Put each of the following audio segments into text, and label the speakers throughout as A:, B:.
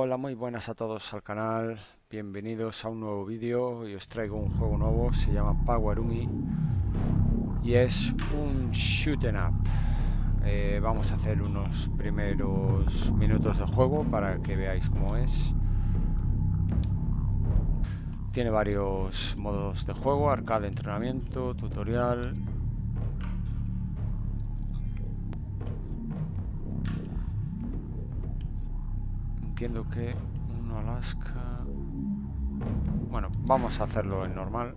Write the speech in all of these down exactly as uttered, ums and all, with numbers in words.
A: Hola, muy buenas a todos al canal, bienvenidos a un nuevo vídeo y os traigo un juego nuevo, se llama Powerumi y es un shoot 'em up. Eh, vamos a hacer unos primeros minutos de juego para que veáis cómo es. Tiene varios modos de juego: arcade, entrenamiento, tutorial. Entiendo que uno Alaska. Bueno, vamos a hacerlo en normal.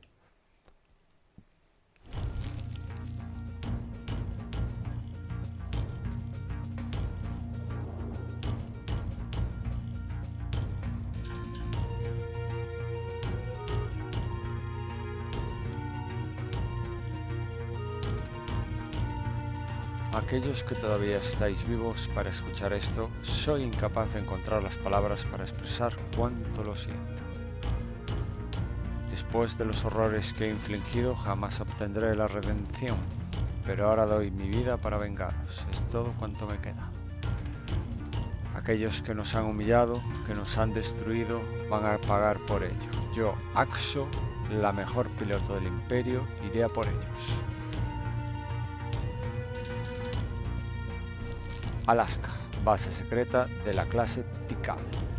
A: Aquellos que todavía estáis vivos para escuchar esto, soy incapaz de encontrar las palabras para expresar cuánto lo siento. Después de los horrores que he infligido, jamás obtendré la redención, pero ahora doy mi vida para vengaros, es todo cuanto me queda. Aquellos que nos han humillado, que nos han destruido, van a pagar por ello. Yo, Axo, la mejor piloto del Imperio, iré a por ellos. Alaska, base secreta de la clase Tikal.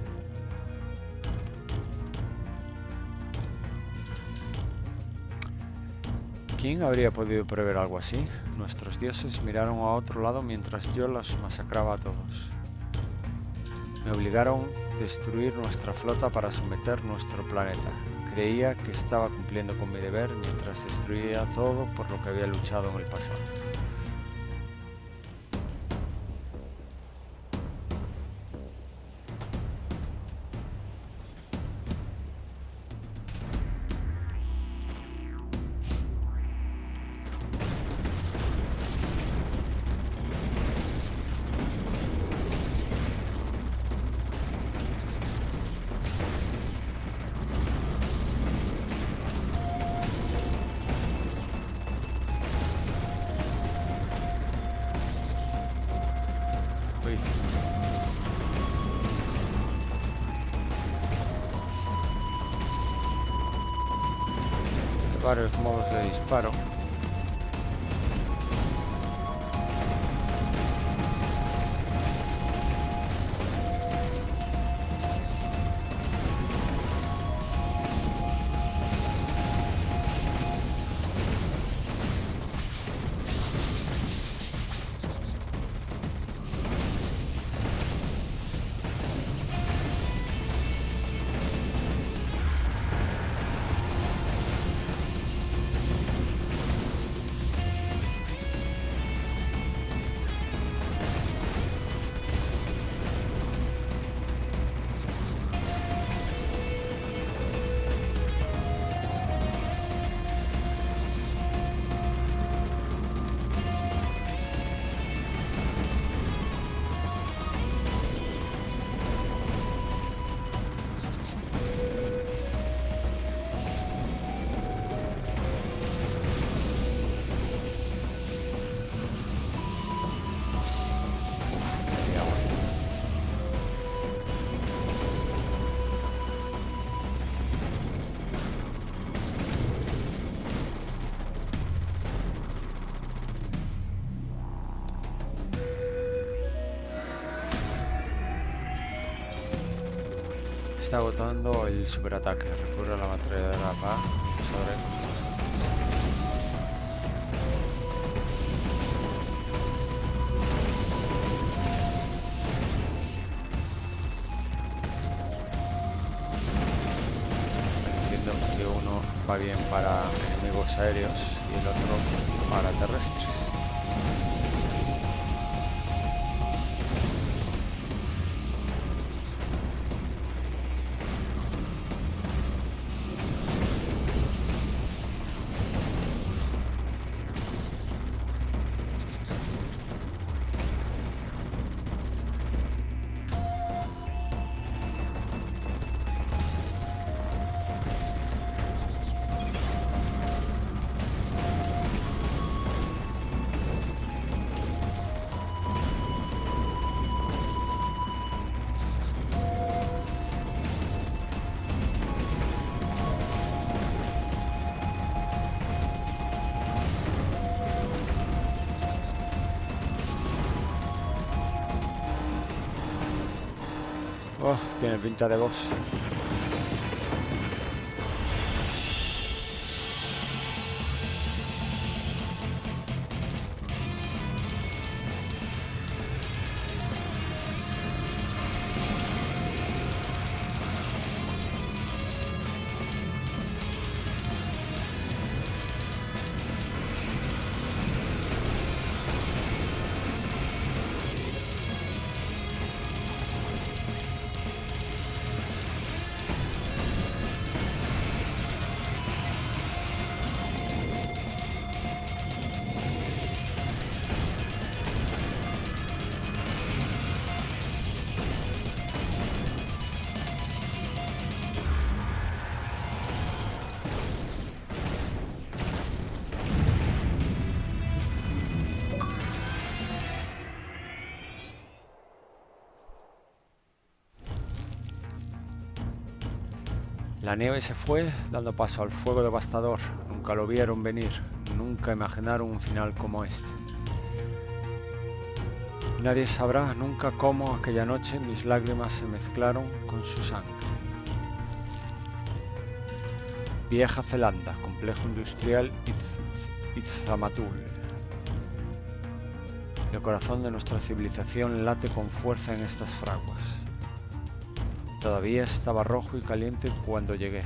A: ¿Quién habría podido prever algo así? Nuestros dioses miraron a otro lado mientras yo los masacraba a todos. Me obligaron a destruir nuestra flota para someter nuestro planeta. Creía que estaba cumpliendo con mi deber mientras destruía todo por lo que había luchado en el pasado. Varios modos de disparo. Está agotando el superataque. Recurre a la materia de la paz sobre entiendo que uno va bien para enemigos aéreos y el otro para terrestres. Oh, tiene pinta de boss. La nieve se fue, dando paso al fuego devastador. Nunca lo vieron venir, nunca imaginaron un final como este. Nadie sabrá nunca cómo aquella noche mis lágrimas se mezclaron con su sangre. Vieja Zelanda, complejo industrial Izamatul. El corazón de nuestra civilización late con fuerza en estas fraguas. Todavía estaba rojo y caliente cuando llegué.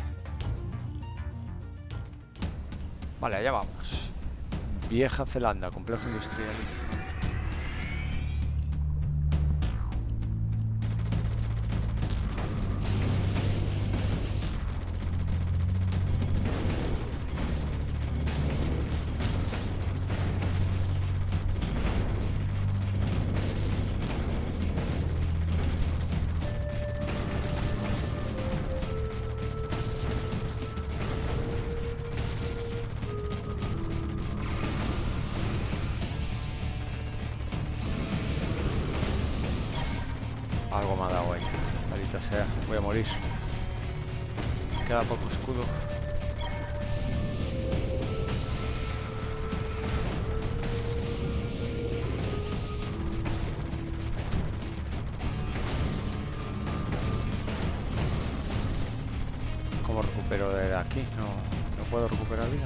A: Vale, allá vamos. Vieja Zelanda, complejo industrial. Algo me ha dado ahí, maldita sea, voy a morir. Queda poco escudo. ¿Cómo recupero de aquí? No, no puedo recuperar vida.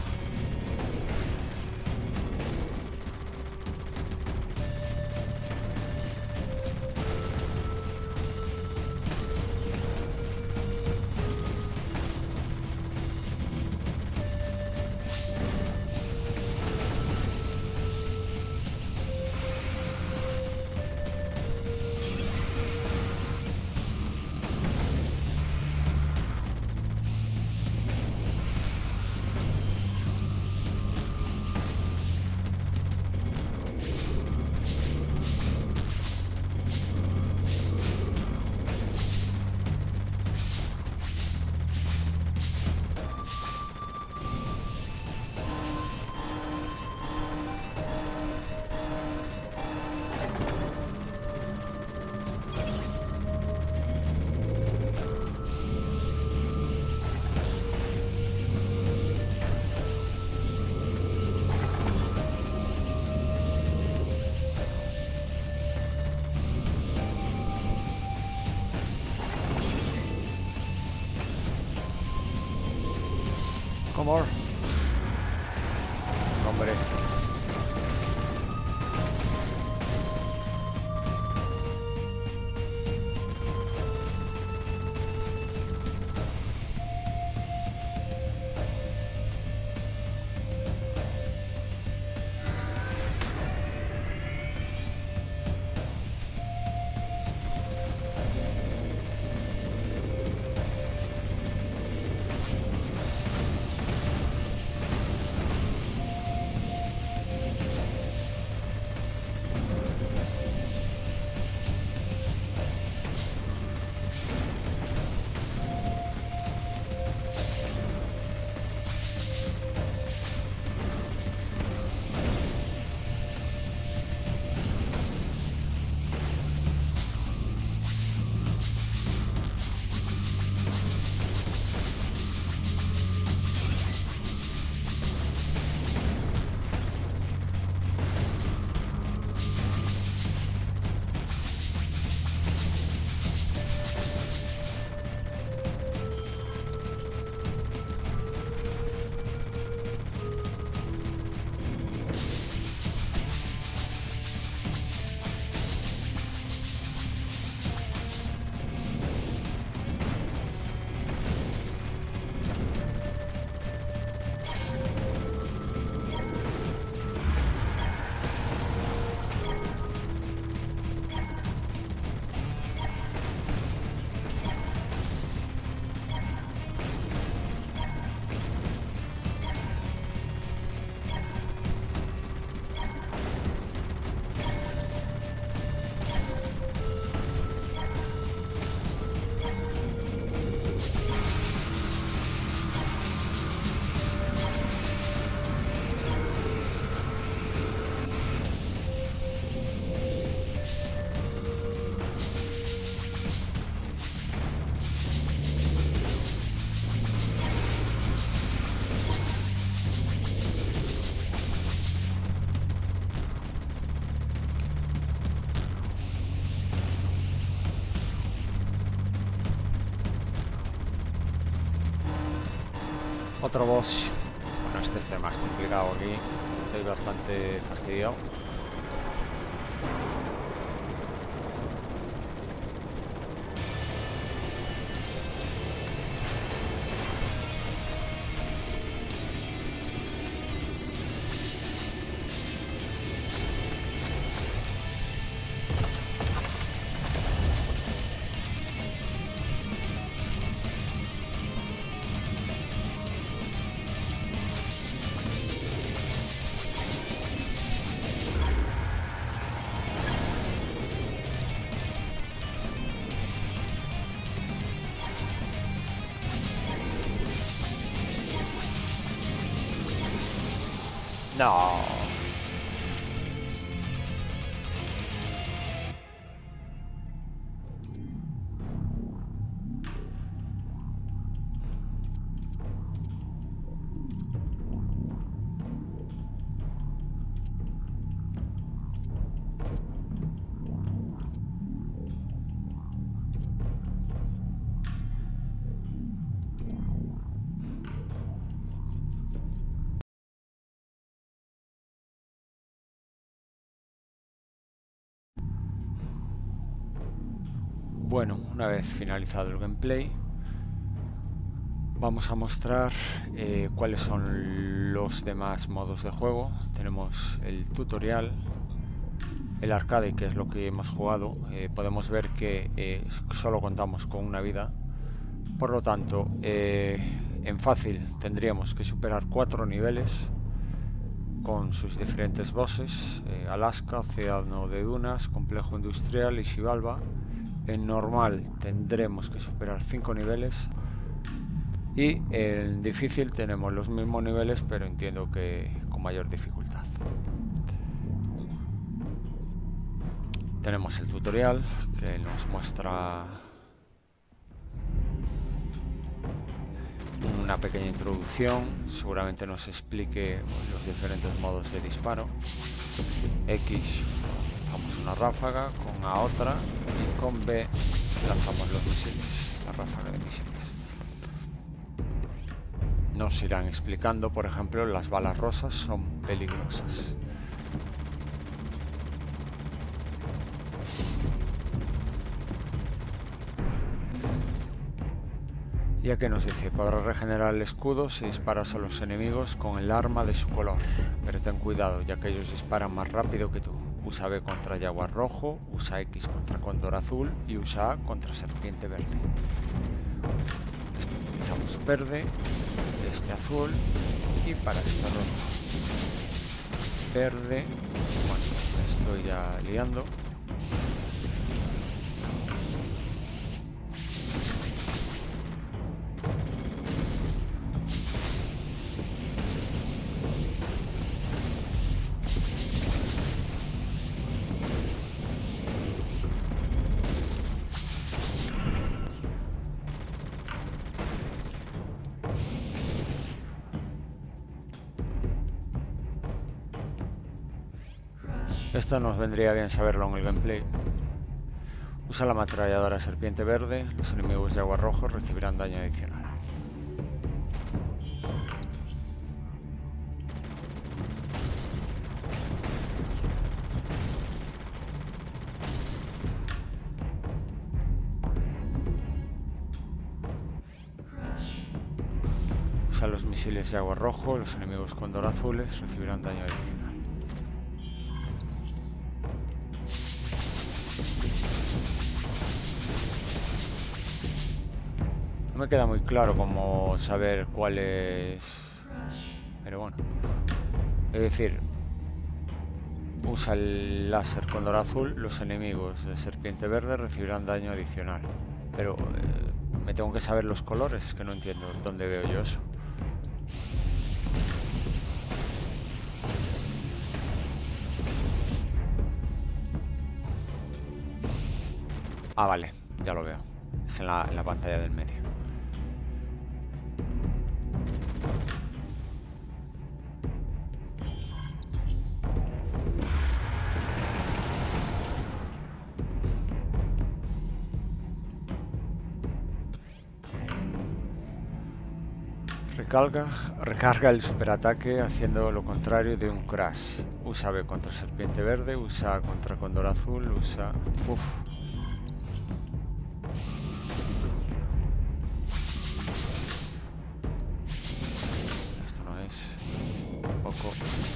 A: Come on. Hombre. Otro boss. Bueno, este es más complicado aquí. Estoy bastante fastidiado. No. Bueno, una vez finalizado el gameplay, vamos a mostrar eh, cuáles son los demás modos de juego. Tenemos el tutorial, el arcade, que es lo que hemos jugado. Eh, podemos ver que eh, solo contamos con una vida, por lo tanto eh, en fácil tendríamos que superar cuatro niveles con sus diferentes bosses: eh, Alaska, Océano de Dunas, Complejo Industrial y Xibalba. En normal tendremos que superar cinco niveles y en difícil tenemos los mismos niveles, pero entiendo que con mayor dificultad. Tenemos el tutorial que nos muestra una pequeña introducción, seguramente nos explique los diferentes modos de disparo. X, lanzamos una ráfaga, con A otra, y con B lanzamos los misiles, la ráfaga de misiles. Nos irán explicando, por ejemplo, las balas rosas son peligrosas. Ya que nos dice, para regenerar el escudo se disparas a los enemigos con el arma de su color, pero ten cuidado ya que ellos disparan más rápido que tú. Usa B contra jaguar rojo, usa X contra cóndor azul y usa A contra serpiente verde. Este utilizamos verde, este azul y para este rojo. Verde, bueno, me estoy ya liando. Esto nos vendría bien saberlo en el gameplay. Usa la ametralladora serpiente verde, los enemigos de agua rojo recibirán daño adicional. Usa los misiles de agua rojo, los enemigos cóndor azules recibirán daño adicional. No me queda muy claro cómo saber cuál es, pero bueno. Es decir, usa el láser cóndor azul, los enemigos de serpiente verde recibirán daño adicional. Pero eh, me tengo que saber los colores, que no entiendo dónde veo yo eso. Ah, vale, ya lo veo. Es en la, en la pantalla del medio. Recarga, recarga el superataque haciendo lo contrario de un crash. Usa B contra serpiente verde, usa A contra cóndor azul, usa... Uf. Esto no es... Tampoco...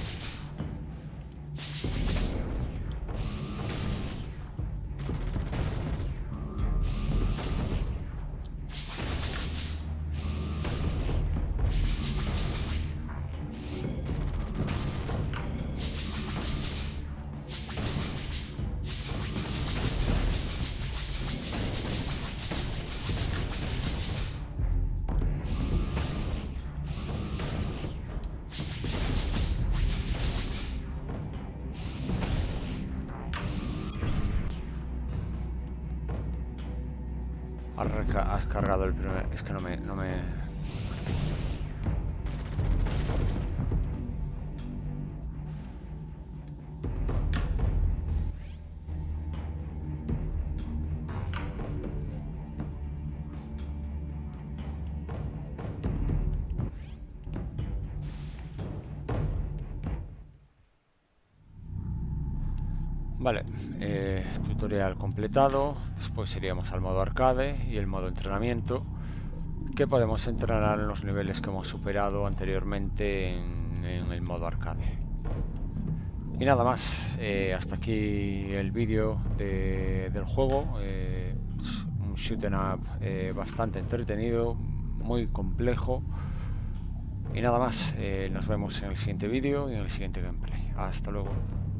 A: Has cargado el primer... Es que no me... No me... Vale, eh, tutorial completado. Después iríamos al modo arcade y el modo entrenamiento, que podemos entrenar en los niveles que hemos superado anteriormente en, en el modo arcade. Y nada más, eh, hasta aquí el vídeo de, del juego. Eh, un shoot 'em up eh, bastante entretenido, muy complejo. Y nada más, eh, nos vemos en el siguiente vídeo y en el siguiente gameplay. Hasta luego.